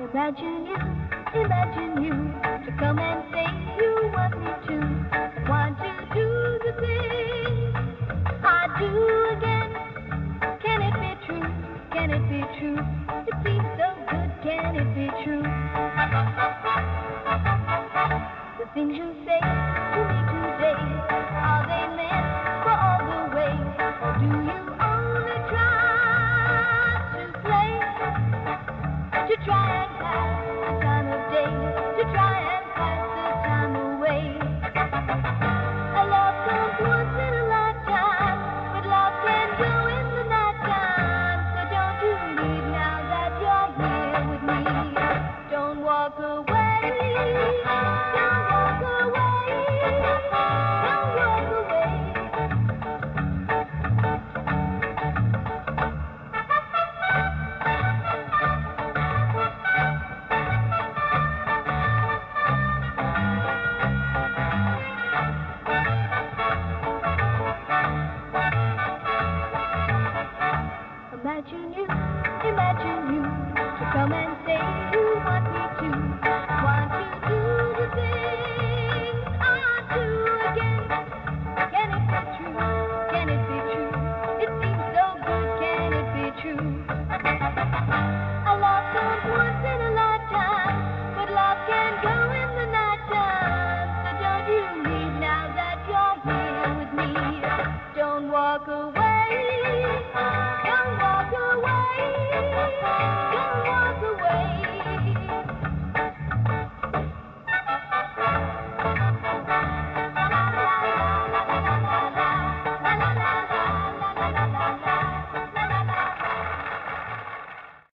Imagine you to come and say you want me to. Want to do the things I do again. Can it be true? Can it be true? It seems so good. Can it be true? The things you say to me today, are they meant for all the way? Or do you only try to play? To try and pass the time of day, to try and pass the time away. A love comes once in a lifetime, but love can go in the night time. So don't you leave now that you're here with me. Don't walk away, don't walk away, don't walk away. Imagine you